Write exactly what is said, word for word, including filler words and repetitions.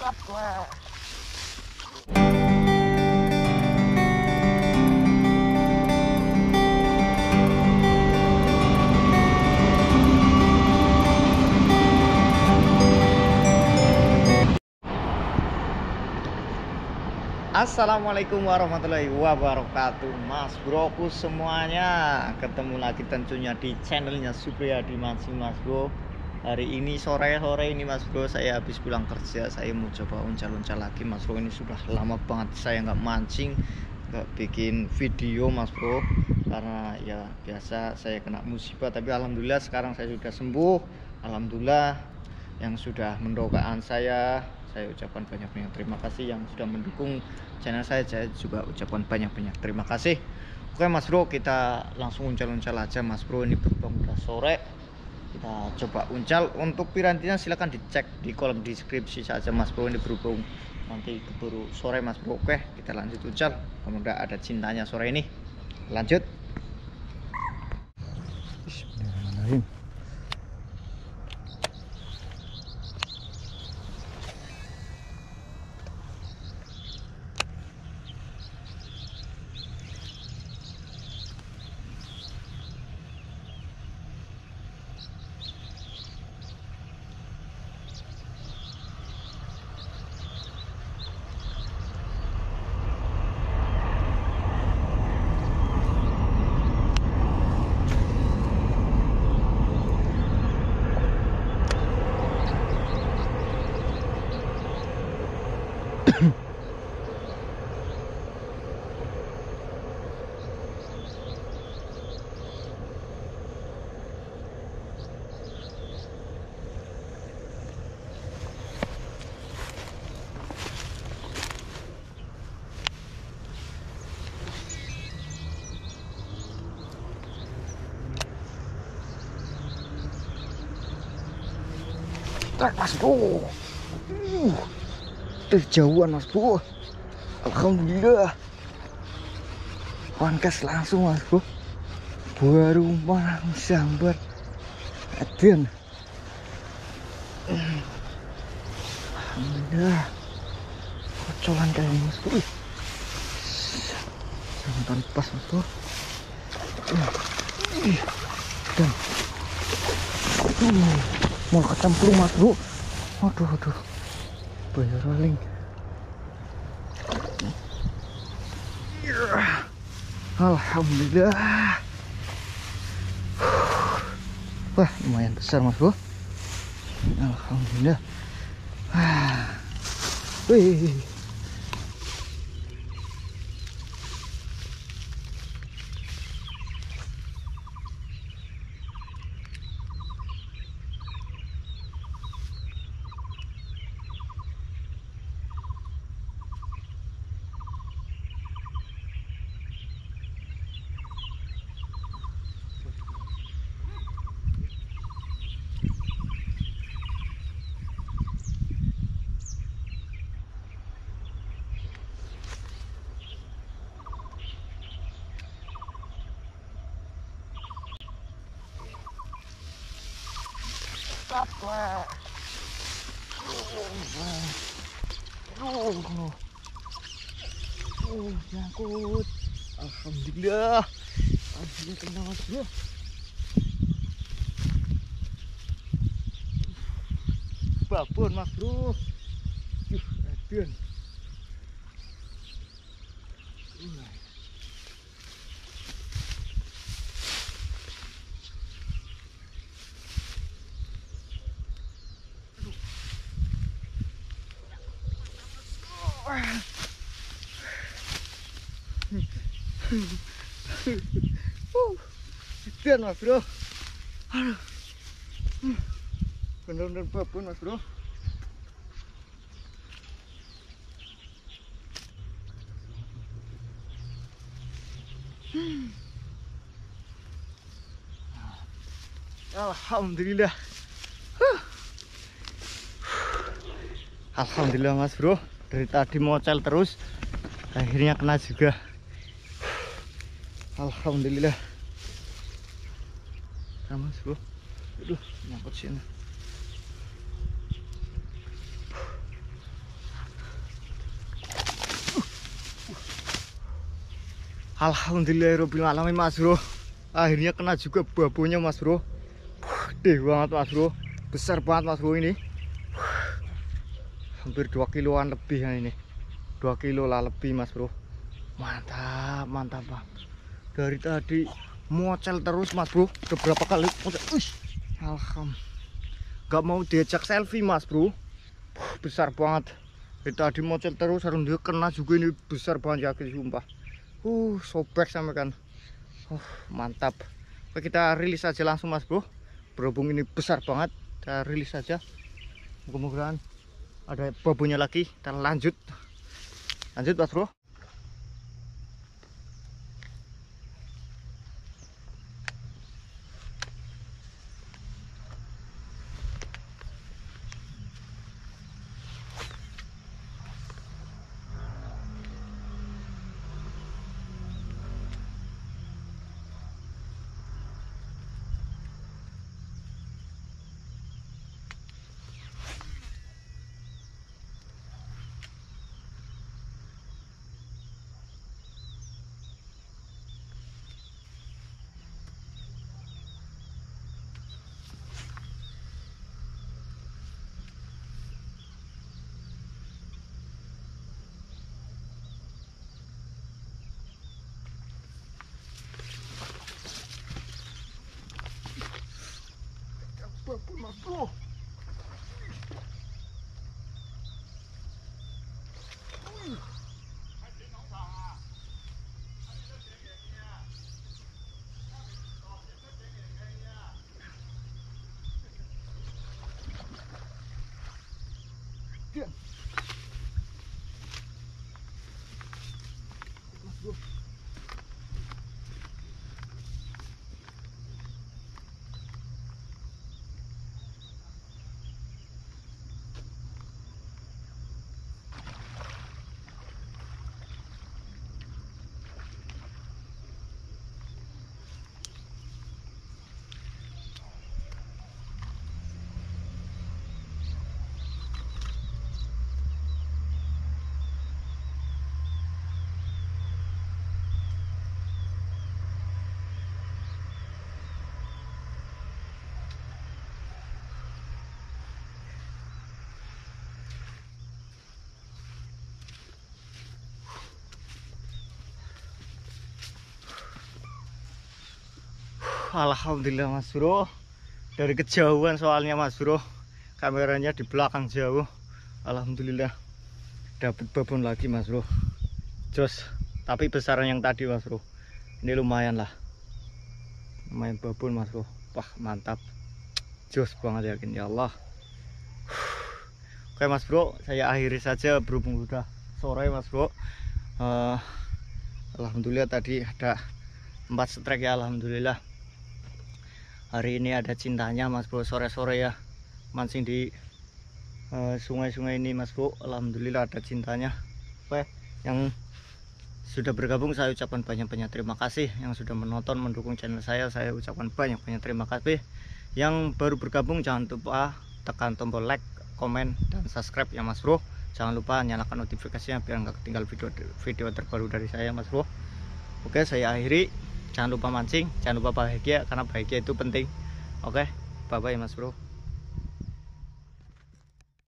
Assalamualaikum warahmatullahi wabarakatuh, Mas broku semuanya. Ketemu lagi tentunya di channelnya Supriyadi Mancing, Mas bro. Hari ini sore-sore ini, Mas bro, saya habis pulang kerja. Saya mau coba uncal-uncal lagi, Mas bro. Ini sudah lama banget saya nggak mancing, nggak bikin video, Mas bro, karena ya biasa saya kena musibah. Tapi alhamdulillah sekarang saya sudah sembuh. Alhamdulillah yang sudah mendoakan saya. Saya ucapkan banyak-banyak terima kasih yang sudah mendukung channel saya. Saya juga ucapkan banyak-banyak terima kasih. Oke Mas bro, kita langsung uncal-uncal aja, Mas bro. Ini berhubung udah sore, kita coba uncal. Untuk pirantinya silahkan dicek di kolom deskripsi saja, Mas bro. Ini berhubung nanti keburu sore, Mas bro. Oke, kita lanjut uncal. Semoga ada cintanya sore ini. Lanjut. Bismillahirrahmanirrahim. Tak, Mas bro, uh, terjauhan, Mas bro. Alhamdulillah, pangkas langsung, Mas bro. Baru mau sambar aden. Alhamdulillah, kocolan kayak ini, Mas bro. Sampan pas, Mas bro. Dan uh, mau kecemplung, Mas bro. Aduh aduh, bayar rolling. Alhamdulillah. Wah, lumayan besar, Mas bro. Alhamdulillah. Wih. Apa? Oh, oh, oh, nyangkut. Alhamdulillah. Alhamdulillah kena, Mas bro. Babon, Mas bro. Yuh, aduh. Sekian, Mas bro. Aduh, bener-bener babon, Mas bro. Alhamdulillah. Alhamdulillah, Mas bro. Dari tadi mocel terus, akhirnya kena juga. Alhamdulillah. Nah, Mas bro. Aduh, nyangkut sini. Alhamdulillahirobbil alamin Mas Bro. Akhirnya kena juga babonya Mas Bro. Gede banget Mas Bro. Besar banget Mas Bro ini. Hampir dua kiloan lebih ya ini. dua kilo lah lebih Mas Bro. Mantap, mantap Bang. Dari tadi mocel terus Mas Bro. Beberapa kali mocel. Uish. Alhamdulillah. Gak mau diajak selfie Mas Bro. Besar banget. Dari tadi mocel terus, harus dia kena juga ini besar banget yakin sumpah. Uh, sobek sampai kan. Uh, mantap. Oke, kita rilis aja langsung Mas Bro. Berhubung ini besar banget, kita rilis saja. Mudah-mudahan ada babunya lagi. Kita lanjut. Lanjut Mas Bro. Mas Bro. Alhamdulillah Mas Bro. Dari kejauhan soalnya Mas Bro. Kameranya di belakang jauh. Alhamdulillah dapat babon lagi Mas Bro. Jos. Tapi besaran yang tadi Mas Bro. Ini lumayan lah. Lumayan babon Mas Bro. Wah mantap. Jos banget yakin ya Allah. Oke Mas Bro, saya akhiri saja berhubung udah sore Mas Bro. uh, Alhamdulillah tadi ada empat strike ya. Alhamdulillah hari ini ada cintanya Mas Bro, sore-sore ya mancing di sungai-sungai uh, ini Mas Bro. Alhamdulillah ada cintanya. Oke, yang sudah bergabung saya ucapkan banyak-banyak terima kasih. Yang sudah menonton mendukung channel saya saya ucapkan banyak-banyak terima kasih. Yang baru bergabung jangan lupa tekan tombol like, komen, dan subscribe ya Mas Bro. Jangan lupa nyalakan notifikasinya biar nggak ketinggal video video terbaru dari saya Mas Bro. Oke, saya akhiri. Jangan lupa mancing, jangan lupa bahagia karena bahagia itu penting. Oke, bye bye Mas Bro.